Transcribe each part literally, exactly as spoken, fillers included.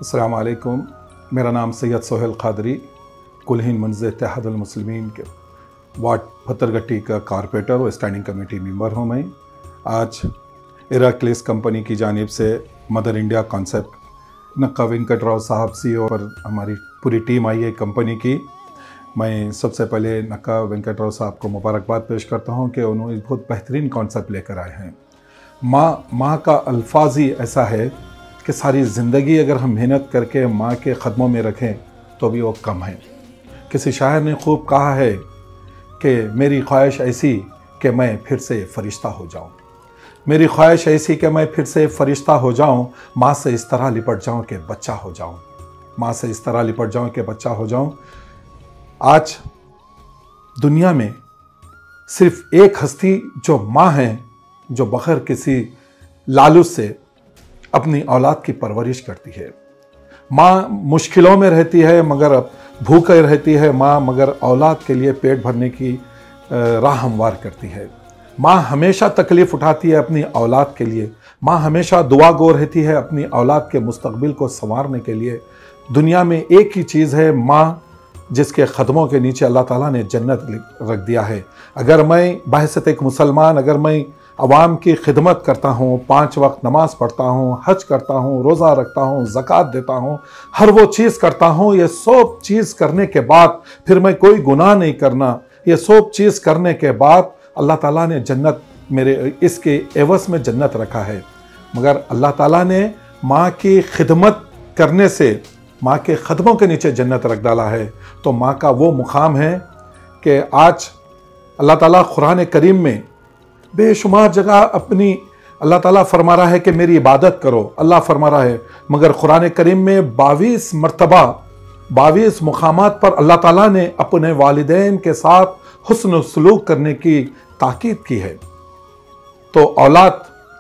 अस्सलाम वालेकुम। मेरा नाम सैयद सोहेल क़ादरी, कुल हिंद मंज़िल इत्तेहादुल मुस्लिमीन के वार्ड पत्थरगट्टी का कारपोरेटर और स्टैंडिंग कमेटी मेंबर हूँ मैं। आज इराक्लिस कंपनी की जानिब से mother India concept Nakka Venkat Rao साहब सीईओ पर हमारी पूरी टीम आई है कंपनी की। मैं सबसे पहले नक्का वेंकट राव साहब को मुबारकबाद पेश करता हूँ कि उन्होंने बहुत बेहतरीन कॉन्सेप्ट लेकर आए हैं। माँ माँ का अल्फाज ही ऐसा है कि सारी ज़िंदगी अगर हम मेहनत करके माँ के क़दमों में रखें तो भी वो कम है। किसी शायर ने खूब कहा है कि मेरी ख्वाहिश ऐसी कि मैं फिर से फ़रिश्ता हो जाऊँ, मेरी ख्वाहिश ऐसी कि मैं फिर से फ़रिश्ता हो जाऊँ, माँ से इस तरह लिपट जाऊँ कि बच्चा हो जाऊँ, माँ से इस तरह लिपट जाऊँ कि बच्चा हो जाऊँ। आज दुनिया में सिर्फ एक हस्ती जो माँ है, जो बग़ैर किसी लालच से अपनी औलाद की परवरिश करती है। माँ मुश्किलों में रहती है मगर भूखे रहती है माँ, मगर औलाद के लिए पेट भरने की राह हमवार करती है। माँ हमेशा तकलीफ़ उठाती है अपनी औलाद के लिए। माँ हमेशा दुआ गो रहती है अपनी औलाद के मुस्तकबिल को संवारने के लिए। दुनिया में एक ही चीज़ है माँ, जिसके क़दमों के नीचे अल्लाह ताला ने जन्नत रख दिया है। अगर मैं बहैसियत एक मुसलमान, अगर मैं अवाम की खिदमत करता हूँ, पाँच वक्त नमाज पढ़ता हूँ, हज करता हूँ, रोज़ा रखता हूँ, ज़कात देता हूँ, हर वो चीज़ करता हूँ, ये सब चीज़ करने के बाद फिर मैं कोई गुनाह नहीं करना, ये सब चीज़ करने के बाद अल्लाह ताला ने जन्नत मेरे इसके एवज़ में जन्नत रखा है। मगर अल्लाह ताला ने माँ की खिदमत करने से माँ के क़दमों के नीचे जन्नत रख डाला है। तो माँ का वो मुकाम है कि आज अल्लाह ताला कुरान करीम में बेशुमार जगह अपनी अल्लाह ताला फरमा रहा है कि मेरी इबादत करो, अल्लाह फरमा रहा है। मगर कुरान करीम में बाईस मरतबा बाईस मुकामात पर अल्लाह ताला ने अपने वालिदैन के साथ हुस्न सलूक करने की ताकीद की है। तो औलाद,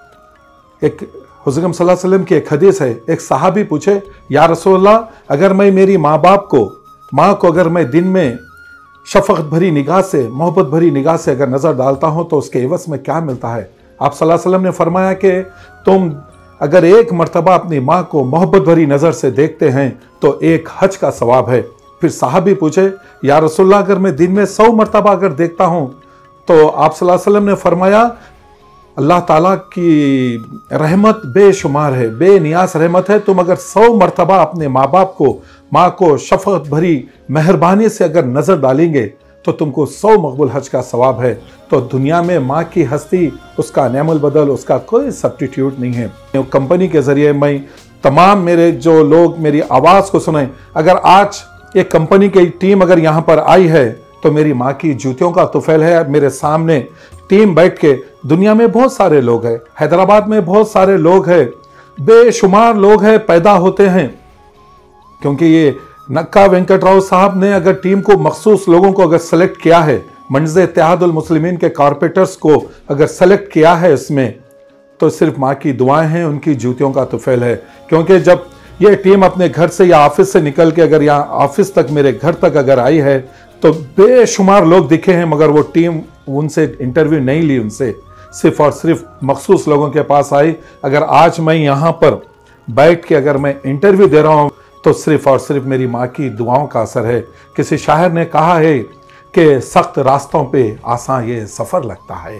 एक हुज़ूर सल्लल्लाहु अलैहि वसल्लम की एक हदीस है, एक सहाबी पूछे, या रसूलल्लाह, अगर मैं मेरी माँ बाप को माँ को अगर मैं दिन में शफ़क़त भरी निगाह से, मोहब्बत भरी निगाह से अगर नज़र डालता हूँ तो उसके एवज़ में क्या मिलता है? आप सल्लल्लाहु अलैहि वसल्लम ने फरमाया कि तुम अगर एक मरतबा अपनी माँ को मोहब्बत भरी नज़र से देखते हैं तो एक हज का सवाब है। फिर साहबी पूछे, या रसूलल्लाह, अगर मैं दिन में सौ मरतबा अगर देखता हूँ तो आप सल्लल्लाहु अलैहि वसल्लम ने फरमाया अल्लाह ताला की रहमत बेशुमार है, बेनियास रहमत है। तुम अगर सौ मरतबा अपने माँ बाप को, माँ को शफ़क़त भरी मेहरबानी से अगर नज़र डालेंगे तो तुमको सौ मकबूल हज का सवाब है। तो दुनिया में माँ की हस्ती, उसका नेमुल बदल, उसका कोई सब्स्टिट्यूट नहीं है। कंपनी के ज़रिए मैं तमाम मेरे जो लोग मेरी आवाज़ को सुने, अगर आज एक कंपनी की टीम अगर यहाँ पर आई है तो मेरी माँ की जूतियों का तुफैल है। मेरे सामने टीम बैठ के, दुनिया में बहुत सारे लोग हैं, हैदराबाद में बहुत सारे लोग हैं, बेशुमार लोग हैं पैदा होते हैं, क्योंकि ये नक्का वेंकट राव साहब ने अगर टीम को मखसूस लोगों को अगर सेलेक्ट किया है, मंज़िल इत्तेहादुल मुस्लिमीन के कारपोरेटर्स को अगर सेलेक्ट किया है इसमें, तो सिर्फ माँ की दुआएं हैं, उनकी जूतियों का तुफैल है। क्योंकि जब ये टीम अपने घर से या ऑफिस से निकल के अगर यहाँ ऑफिस तक, मेरे घर तक अगर आई है तो बेशुमार लोग दिखे हैं, मगर वो टीम उनसे इंटरव्यू नहीं ली, उनसे सिर्फ और सिर्फ मखसूस लोगों के पास आई। अगर आज मैं यहाँ पर बैठ के अगर मैं इंटरव्यू दे रहा हूँ तो सिर्फ और सिर्फ मेरी माँ की दुआओं का असर है। किसी शायर ने कहा है कि सख्त रास्तों पे आसान ये सफ़र लगता है,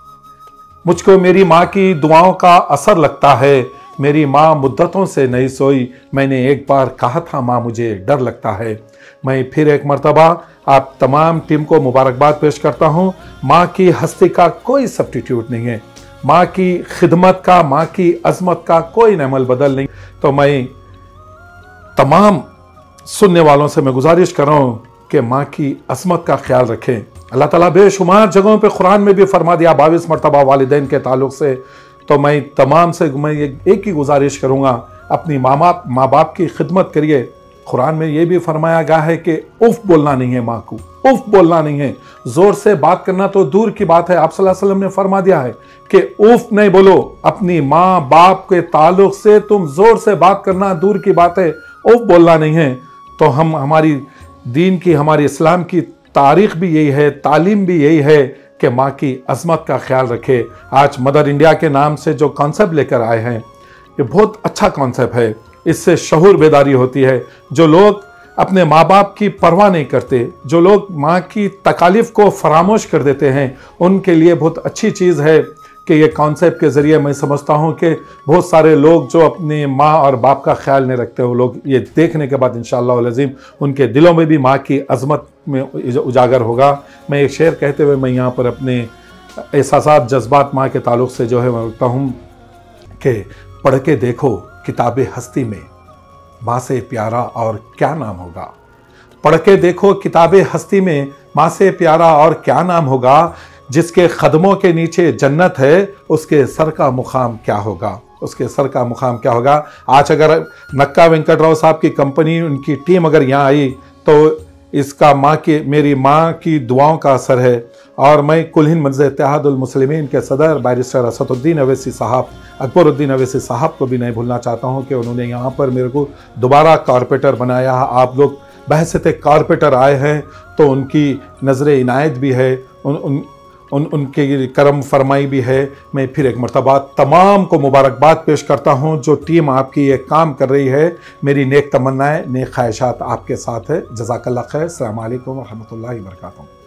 मुझको मेरी माँ की दुआओं का असर लगता है। मेरी माँ मुद्दतों से नहीं सोई, मैंने एक बार कहा था माँ मुझे डर लगता है। मैं फिर एक मरतबा आप तमाम टीम को मुबारकबाद पेश करता हूँ। माँ की हस्ती का कोई सब्स्टिट्यूट नहीं है, माँ की खिदमत का, माँ की अज़मत का कोई नेमल बदल नहीं। तो मैं तमाम सुनने वालों से मैं गुजारिश कर रहा हूँ कि माँ की अज़मत का ख्याल रखें। अल्लाह ताला बेशुमार जगहों पे कुरान में भी फरमा दिया बाईस मरतबा वालिदैन के ताल्लुक़ से। तो मैं तमाम से मैं एक ही गुजारिश करूँगा, अपनी माँ बाप माँ बाप की खिदमत करिए। कुरान में ये भी फरमाया गया है कि उफ बोलना नहीं है, माँ को उफ बोलना नहीं है। ज़ोर से बात करना तो दूर की बात है, आप सल्लल्लाहु अलैहि वसल्लम ने फरमा दिया है कि उफ नहीं बोलो। अपनी माँ बाप के ताल्लुक़ से तुम ज़ोर से बात करना दूर की बात है, उफ बोलना नहीं है। तो हम हमारी दीन की, हमारी इस्लाम की तारीख़ भी यही है, तालीम भी यही है कि माँ की अज़मत का ख्याल रखे। आज मदर इंडिया के नाम से जो कॉन्सेप्ट लेकर आए हैं, ये बहुत अच्छा कॉन्सेप्ट है। इससे शऊर बेदारी होती है। जो लोग अपने माँ बाप की परवाह नहीं करते, जो लोग माँ की तकालीफ को फरामोश कर देते हैं, उनके लिए बहुत अच्छी चीज़ है कि ये कॉन्सेप्ट के ज़रिए मैं समझता हूँ कि बहुत सारे लोग जो अपनी माँ और बाप का ख्याल नहीं रखते, वो लोग ये देखने के बाद इंशाअल्लाह अज़ीम उनके दिलों में भी माँ की अज़मत में उजागर होगा। मैं एक शेर कहते हुए मैं यहाँ पर अपने एहसासात जज्बात माँ के ताल्लुक़ से जो है मैं रखता हूँ कि पढ़ के देखो किताबे हस्ती में, माँ से प्यारा और क्या नाम होगा। पढ़ के देखो किताबे हस्ती में, माँ से प्यारा और क्या नाम होगा। जिसके कदमों के नीचे जन्नत है, उसके सर का मुकाम क्या होगा, उसके सर का मुकाम क्या होगा। आज अगर नक्का वेंकट राव साहब की कंपनी, उनकी टीम अगर यहाँ आई तो इसका माँ की, मेरी माँ की दुआओं का असर है। और मैं कुल हिंद मंज़िल इत्तेहादुल मुस्लिमीन के सदर बैरिस्टर असदुद्दीन अवैसी साहब, अकबरुद्दीन अवैसी साहब को भी नहीं भूलना चाहता हूँ कि उन्होंने यहाँ पर मेरे को दोबारा कॉरपोरेटर बनाया। आप लोग बहसते कॉरपोरेटर आए हैं तो उनकी नज़र इनायत भी है, उन उन उन उनके करम फरमाई भी है। मैं फिर एक मरतबा तमाम को मुबारकबाद पेश करता हूँ जो टीम आपकी ये काम कर रही है। मेरी नेक तमन्नाएं, नेक ख्वाहिशात आपके साथ है। जज़ाकल्लाह खैर। अस्सलामु अलैकुम व रहमतुल्लाहि व बरकातहू।